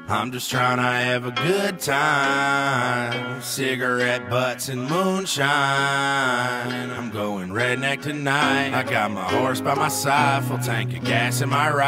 I'm just trying to have a good time. Cigarette butts and moonshine. I'm going redneck tonight. I got my horse by my side, full tank of gas in my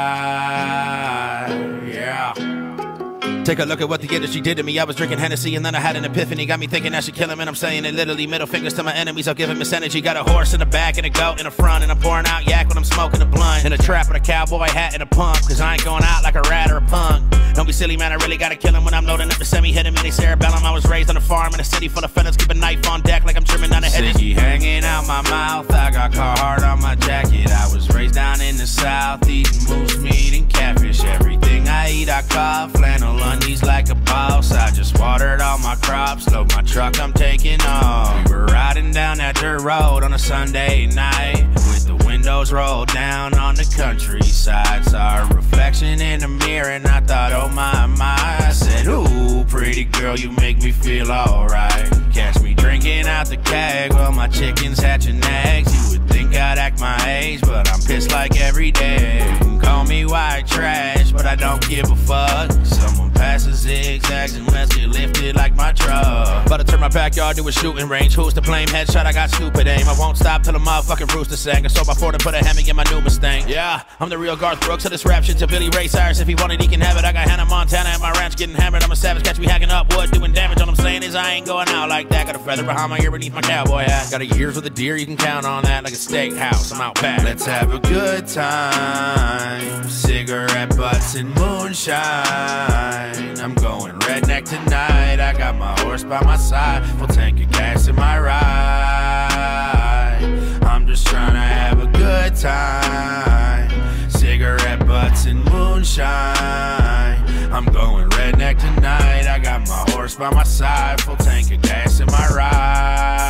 ride. Yeah. Take a look at what the industry did to me. I was drinking Hennessy and then I had an epiphany. Got me thinking I should kill him, and I'm saying it literally. Middle fingers to my enemies, I'll give him this energy. Got a horse in the back and a goat in the front, and I'm pouring out yak when I'm smoking a blunt. In a trap with a cowboy hat and a pump, cause I ain't going out like a rat or a punk. Don't be silly, man, I really gotta kill him when I'm loading up the semi. Hit him in the cerebellum. I was raised on a farm in a city full of fellas. Keep a knife on deck like I'm trimming down a hedges. Sticky hanging out my mouth, I got Carhartt on my jacket. I was raised down in the south, eating moose meat and catfish. Everything I eat I caught, flannel undies like a boss. I just watered all my crops, load my truck, I'm taking off. We were riding down that dirt road on a Sunday night, with the windows rolled down on the countryside. Saw a reflection in the mirror and I thought, oh my, I said, ooh, pretty girl, you make me feel alright. Catch me drinking out the keg while my chicken's hatching eggs. You would think I'd act my age, but I'm pissed like every day. You can call me white trash, but I don't give a fuck. Someone passes zigzags and let's get lifted like my truck. About to turn my backyard to a shooting range. Who's to blame? Headshot, I got stupid aim. I won't stop till a motherfucking rooster sang. I sold my Ford and put a Hemi in my new Mustang. Yeah, I'm the real Garth Brooks of this rap shit to Billy Ray Cyrus. If he wanted, he can have it. I got Hannah Montana at my ranch getting hammered. I'm a savage, catch me hacking up wood, doing damage. All I'm saying is I ain't going out like that. Got a feather behind my ear beneath my cowboy hat. Got a years with a deer, you can count on that. Like a steakhouse, I'm out back. Let's have a good time. Cigarette butts and moonshine. I'm going redneck tonight. I got my horse by my side, full tank of gas in my ride. I'm just trying to have a good time. Cigarette butts and moonshine. I'm going redneck tonight. I got my horse by my side, full tank of gas in my ride.